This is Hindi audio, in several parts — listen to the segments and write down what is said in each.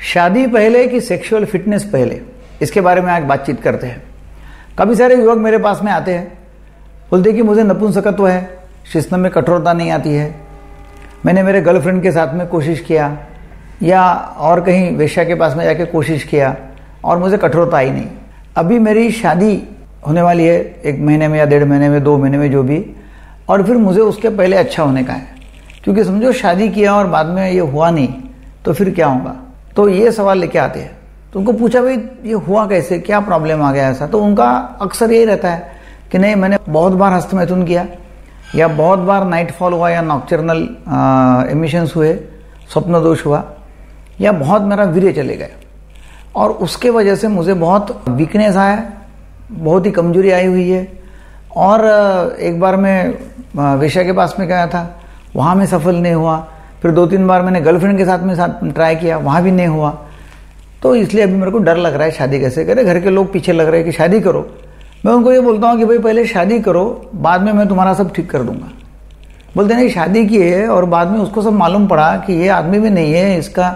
शादी पहले कि सेक्सुअल फिटनेस पहले, इसके बारे में आज बातचीत करते हैं। काफ़ी सारे युवक मेरे पास में आते हैं, बोलते कि मुझे नपुंसकत्व है, शिश्न में कठोरता नहीं आती है, मैंने मेरे गर्लफ्रेंड के साथ में कोशिश किया या और कहीं वेश्या के पास में जाके कोशिश किया और मुझे कठोरता आई नहीं। अभी मेरी शादी होने वाली है 1 महीने में या 1.5 महीने में, 2 महीने में, जो भी, और फिर मुझे उसके पहले अच्छा होने का है, क्योंकि समझो शादी किया और बाद में ये हुआ नहीं तो फिर क्या होगा। तो ये सवाल लेके आते हैं। तो उनको पूछा भाई ये हुआ कैसे, क्या प्रॉब्लम आ गया ऐसा। तो उनका अक्सर यही रहता है कि नहीं मैंने बहुत बार हस्तमैथुन किया या बहुत बार नाइट फॉल हुआ या नॉक्टर्नल एमिशंस हुए, स्वप्न दोष हुआ, या बहुत मेरा वीर्य चले गए और उसके वजह से मुझे बहुत वीकनेस आया, बहुत ही कमजोरी आई हुई है। और एक बार मैं वेश्या के पास में गया था, वहाँ में सफल नहीं हुआ। फिर 2-3 बार मैंने गर्लफ्रेंड के साथ ट्राई किया, वहाँ भी नहीं हुआ। तो इसलिए अभी मेरे को डर लग रहा है शादी कैसे करें। घर के लोग पीछे लग रहे हैं कि शादी करो। मैं उनको ये बोलता हूँ कि भाई पहले शादी करो, बाद में मैं तुम्हारा सब ठीक कर दूंगा। बोलते नहीं शादी की है और बाद में उसको सब मालूम पड़ा कि ये आदमी भी नहीं है,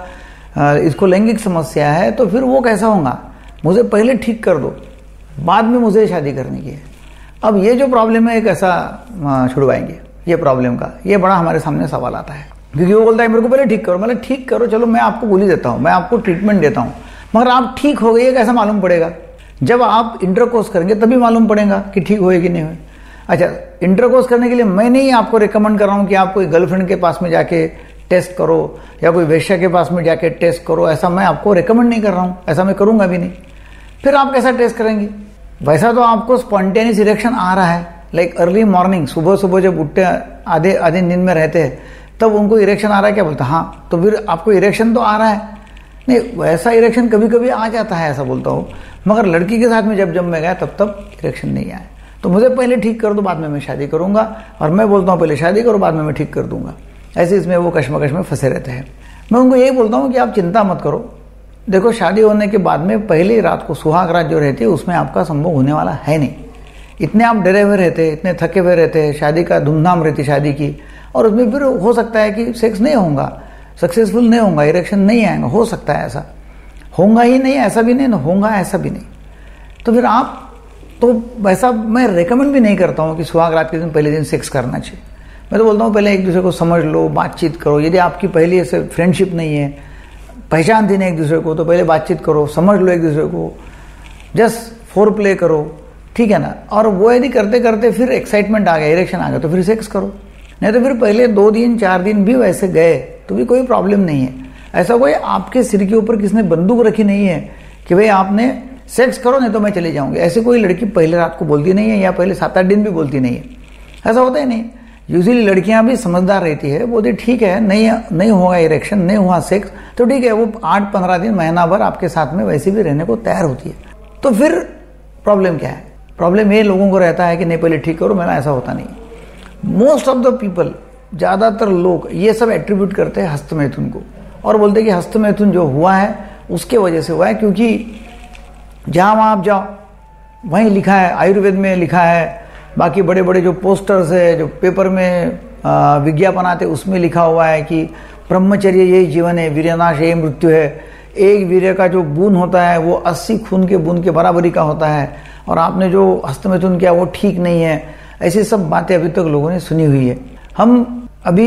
इसको लैंगिक समस्या है, तो फिर वो कैसा होगा। मुझे पहले ठीक कर दो, बाद में मुझे शादी करनी की है। अब ये जो प्रॉब्लम है एक ऐसा छुड़वाएंगे ये प्रॉब्लम का, ये बड़ा हमारे सामने सवाल आता है। क्योंकि वो बोलता है मेरे को पहले ठीक करो। मतलब ठीक करो, चलो मैं आपको गोली देता हूँ, मैं आपको ट्रीटमेंट देता हूँ, मगर आप ठीक हो गए ये कैसा मालूम पड़ेगा। जब आप इंटरकोर्स करेंगे तभी मालूम पड़ेगा कि ठीक हुए कि नहीं हुए। अच्छा, इंटरकोर्स करने के लिए मैं नहीं आपको रिकमेंड कर रहा हूँ कि आप कोई गर्लफ्रेंड के पास में जाके टेस्ट करो या कोई वेश्या के पास में जाके टेस्ट करो, ऐसा मैं आपको रिकमेंड नहीं कर रहा हूँ, ऐसा मैं करूँगा भी नहीं। फिर आप कैसा टेस्ट करेंगे। वैसा तो आपको स्पॉन्टेनियस इरेक्शन आ रहा है, लाइक अर्ली मॉर्निंग, सुबह सुबह जब उठते आधे नींद में रहते हैं तब उनको इरेक्शन आ रहा है, क्या बोलते हैं हाँ, तो फिर आपको इरेक्शन तो आ रहा है। नहीं, वैसा इरेक्शन कभी कभी आ जाता है, ऐसा बोलता हूँ, मगर लड़की के साथ में जब मैं गया तब इरेक्शन नहीं आया। तो मुझे पहले ठीक कर दो, बाद में मैं शादी करूँगा, और मैं बोलता हूँ पहले शादी करो, बाद में मैं ठीक कर दूंगा। ऐसे इसमें वो कश्मकश में फंसे रहते हैं। मैं उनको यही बोलता हूँ कि आप चिंता मत करो। देखो शादी होने के बाद में पहली रात को सुहाग रात जो रहती है उसमें आपका संभोग होने वाला है नहीं। इतने आप डरे हुए रहते, इतने थके हुए रहते, शादी का धूमधाम रहती शादी की, और उसमें फिर हो सकता है कि सेक्स नहीं होगा, सक्सेसफुल नहीं होगा, इरेक्शन नहीं आएगा, हो सकता है ऐसा। होगा ही नहीं ऐसा भी नहीं, होगा ऐसा भी नहीं। तो फिर आप तो वैसा मैं रेकमेंड भी नहीं करता हूँ कि सुहाग रात के दिन पहले दिन सेक्स करना चाहिए। मैं तो बोलता हूँ पहले एक दूसरे को समझ लो, बातचीत करो। यदि आपकी पहली ऐसे फ्रेंडशिप नहीं है, पहचान थी नहीं एक दूसरे को, तो पहले बातचीत करो, समझ लो एक दूसरे को, जस्ट फोर प्ले करो, ठीक है ना। और वो यदि करते करते फिर एक्साइटमेंट आ गया, इरेक्शन आ गया, तो फिर सेक्स करो। नहीं तो फिर पहले 2 दिन 4 दिन भी वैसे गए तो भी कोई प्रॉब्लम नहीं है। ऐसा कोई आपके सिर के ऊपर किसने बंदूक रखी नहीं है कि भाई आपने सेक्स करो नहीं तो मैं चले जाऊंगी। ऐसे कोई लड़की पहले रात को बोलती नहीं है या पहले 7-8 दिन भी बोलती नहीं है, ऐसा होता ही नहीं। यूजुअली लड़कियां भी समझदार रहती है, बोलती ठीक है नहीं होगा इरेक्शन, नहीं हुआ सेक्स तो ठीक है, वो 8-15 दिन महीना भर आपके साथ में वैसे भी रहने को तैयार होती है। तो फिर प्रॉब्लम क्या है। प्रॉब्लम ये लोगों को रहता है कि नहीं पहले ठीक करो, मेरा ऐसा होता नहीं। मोस्ट ऑफ द पीपल, ज़्यादातर लोग ये सब एट्रीब्यूट करते हैं हस्तमैथुन को, और बोलते हैं कि हस्तमैथुन जो हुआ है उसके वजह से हुआ है, क्योंकि जहाँ वहाँ आप जाओ वहीं लिखा है, आयुर्वेद में लिखा है, बाकी बड़े बड़े जो पोस्टर्स है, जो पेपर में विज्ञापन आते उसमें लिखा हुआ है कि ब्रह्मचर्य यही जीवन है, वीर्यनाश यही मृत्यु है। एक वीर्य का जो बूंद होता है वो 80 खून के बूंद के बराबरी का होता है, और आपने जो हस्तमैथुन किया वो ठीक नहीं है। ऐसी सब बातें अभी तक लोगों ने सुनी हुई है। हम अभी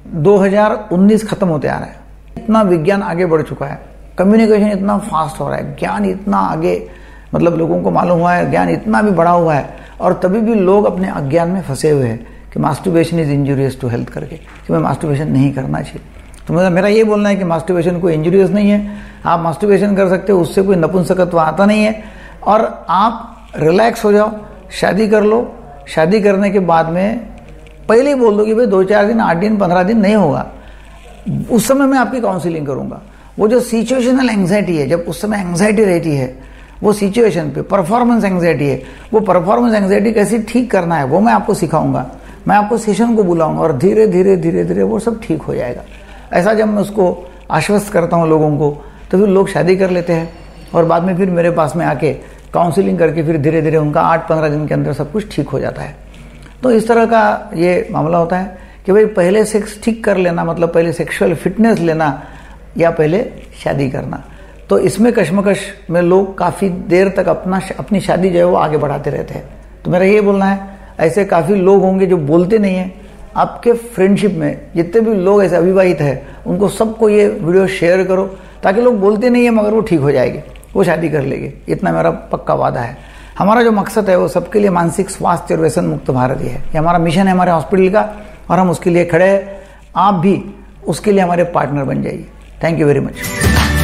2019 खत्म होते आ रहा है, इतना विज्ञान आगे बढ़ चुका है, कम्युनिकेशन इतना फास्ट हो रहा है, ज्ञान इतना आगे, मतलब लोगों को मालूम हुआ है, ज्ञान इतना भी बढ़ा हुआ है, और तभी भी लोग अपने अज्ञान में फंसे हुए हैं कि masturbation is injurious to health करके, कि मैं मास्टरबेशन नहीं करना चाहिए। तो मेरा ये बोलना है कि मास्टरबेशन कोई इंजूरियस नहीं है, आप मास्टरबेशन कर सकते हो, उससे कोई नपुंसकत्व आता नहीं है। और आप रिलैक्स हो जाओ, शादी कर लो। शादी करने के बाद में पहले ही बोल दो कि भाई 2-4 दिन, 8 दिन, 15 दिन नहीं होगा, उस समय मैं आपकी काउंसलिंग करूंगा। वो जो सिचुएशनल एंग्जाइटी है, जब उस समय एंग्जाइटी रहती है वो सिचुएशन पे, परफॉर्मेंस एंग्जाइटी है, वो परफॉर्मेंस एंग्जाइटी कैसे ठीक करना है वो मैं आपको सिखाऊंगा। मैं आपको सेशन को बुलाऊंगा और धीरे धीरे वो सब ठीक हो जाएगा। ऐसा जब मैं उसको आश्वस्त करता हूँ लोगों को, तो फिर लोग शादी कर लेते हैं और बाद में फिर मेरे पास में आके काउंसलिंग करके फिर धीरे धीरे उनका 8-15 दिन के अंदर सब कुछ ठीक हो जाता है। तो इस तरह का ये मामला होता है कि भाई पहले सेक्स ठीक कर लेना, मतलब पहले सेक्सुअल फिटनेस लेना, या पहले शादी करना। तो इसमें कश्मकश में लोग काफ़ी देर तक अपनी शादी जो है वो आगे बढ़ाते रहते हैं। तो मेरा ये बोलना है, ऐसे काफ़ी लोग होंगे जो बोलते नहीं हैं। आपके फ्रेंडशिप में जितने भी लोग ऐसे अविवाहित हैं, उनको सबको ये वीडियो शेयर करो, ताकि लोग बोलते नहीं है मगर वो ठीक हो जाएंगे, वो शादी कर लेंगे। इतना मेरा पक्का वादा है। हमारा जो मकसद है वो सबके लिए मानसिक स्वास्थ्य और व्यसन मुक्त भारत ही है। ये हमारा मिशन है हमारे हॉस्पिटल का, और हम उसके लिए खड़े हैं। आप भी उसके लिए हमारे पार्टनर बन जाइए। Thank you very much.